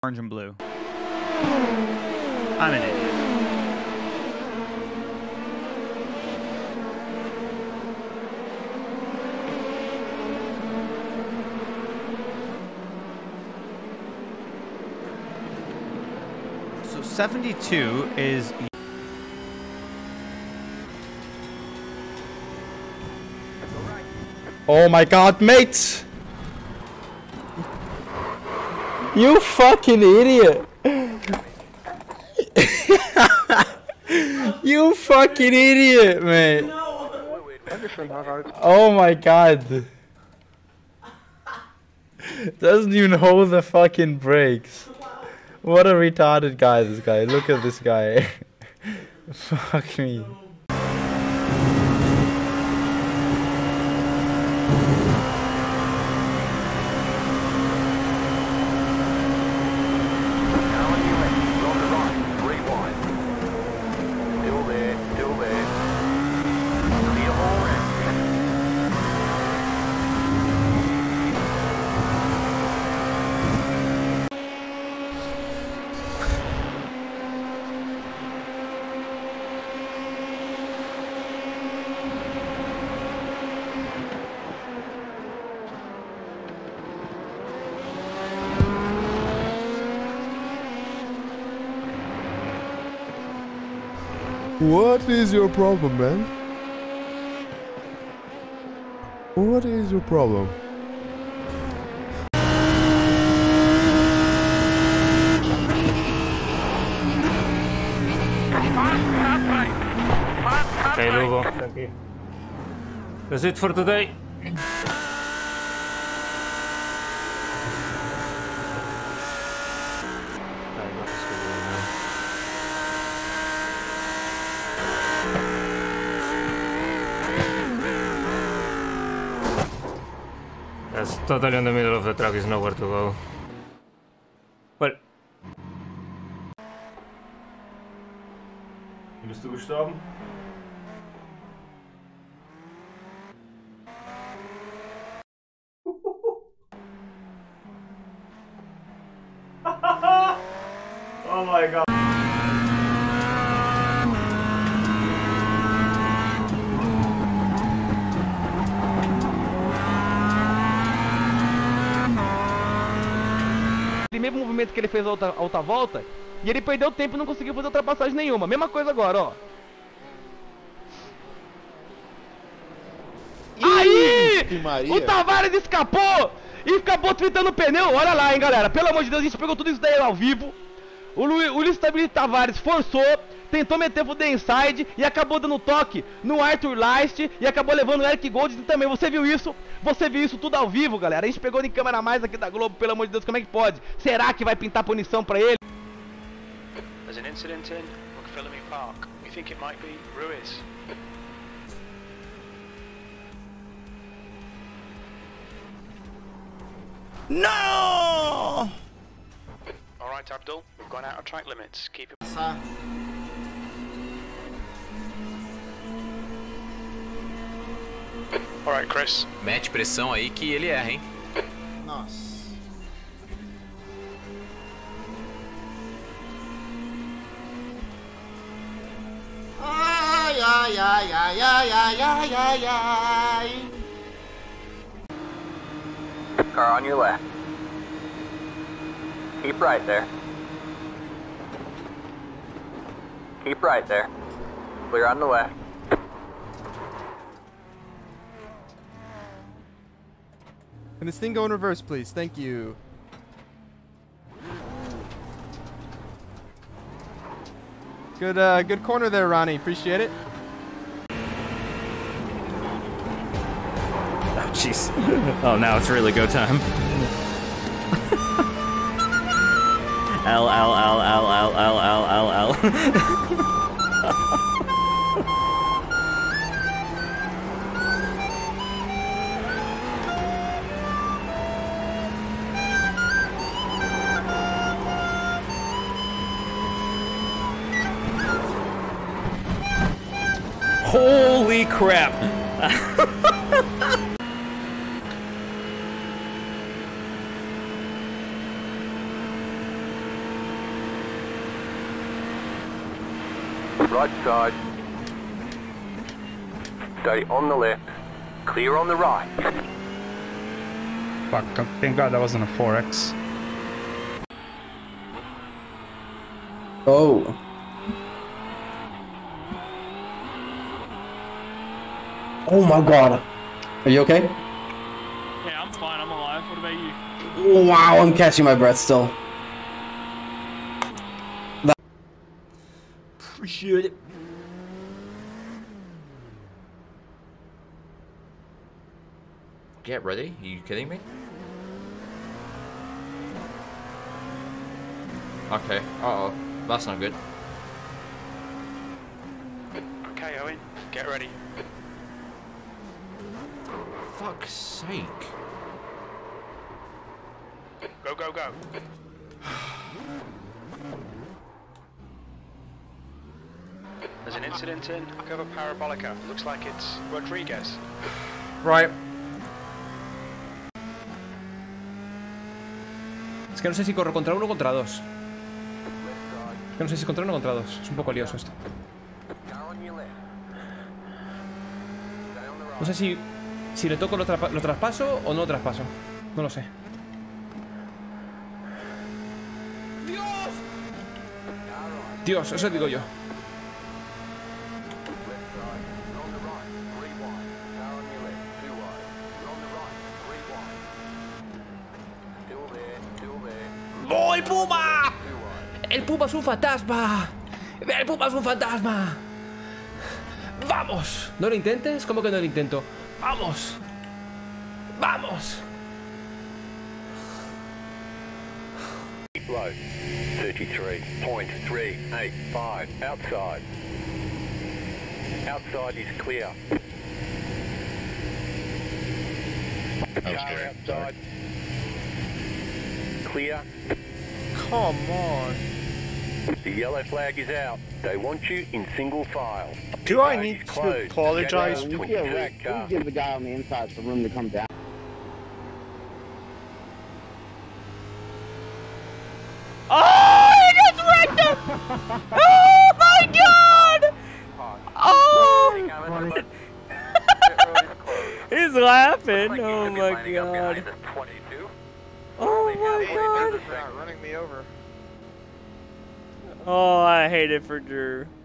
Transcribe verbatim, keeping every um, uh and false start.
Orange and blue. I'm an idiot. So seventy-two is... Oh my god, mate! You fucking idiot! You fucking idiot, mate! Oh my god! Doesn't even hold the fucking brakes. What a retarded guy, this guy. Look at this guy. Fuck me. What is your problem, man? What is your problem? Okay, Lugo, thank you. That's it for today. That's totally in the middle of the track, is nowhere to go. Well. Bist du gestorben? Oh my god. Primeiro movimento que ele fez a outra, a outra volta, e ele perdeu tempo e não conseguiu fazer ultrapassagem nenhuma. Mesma coisa agora, ó. Aí! O Tavares escapou e acabou tritando o pneu. Olha lá, hein, galera. Pelo amor de Deus, a gente pegou tudo isso daí ao vivo. O, Lu, o Luiz Tavares forçou, tentou meter pro The Inside e acabou dando toque no Arthur Leist e acabou levando o Eric Gold também. Você viu isso? Você viu isso tudo ao vivo, galera. A gente pegou em câmera a mais aqui da Globo, pelo amor de Deus, como é que pode? Será que vai pintar punição pra ele? There's an incident in Montfilamy Park. We think it might be Ruiz. No! Alright, Abdul, we've gone out of track limits. Keep it. Alright, Chris. Mete pressão aí que ele erra, hein? Nossa. Ai, ai, ai, ai, ai, ai, ai, ai, ai. Car on your left. Keep right there. Keep right there. Clear on the left. Can this thing go in reverse, please? Thank you. Good, uh, good corner there, Ronnie. Appreciate it. Oh, jeez. Oh, now it's really go time. L, L, L, L, L, L, L, L, L. Holy crap! Right side. Stay on the left. Clear on the right. Fuck, thank God that wasn't a four X. Oh. Oh my God. Are you okay? Yeah, I'm fine. I'm alive. What about you? Wow, I'm catching my breath still. That Appreciate it. Get ready? Are you kidding me? Okay. Uh-oh. That's not good. Okay, Owen, get ready. Fuck's sake. Go, go, go. There's an incident in Cover Parabolica. Looks like it's Rodriguez. Right. Es que no sé si corro contra uno o contra dos. Es que no sé si contra uno o contra dos. Es un poco lioso esto. No sé si, si le toco lo, tra lo traspaso o no lo traspaso. No lo sé. ¡Dios! Dios, eso digo yo. ¡Oh, el puma! ¡El puma es un fantasma! ¡El puma es un fantasma! ¡Vamos! ¿No lo intentes? ¿Cómo que no lo intento? ¡Vamos! ¡Vamos! Low, thirty-three point three eight five, outside. Outside is clear. Car outside. Clear. Come on. The yellow flag is out. They want you in single file. Do I need to apologize? We Please give the guy on the inside some room to come down. Oh, he just wrecked him! Oh my God! Oh! He's laughing. Oh my God. Oh my God. Running me over. Oh, I hate it for Drew.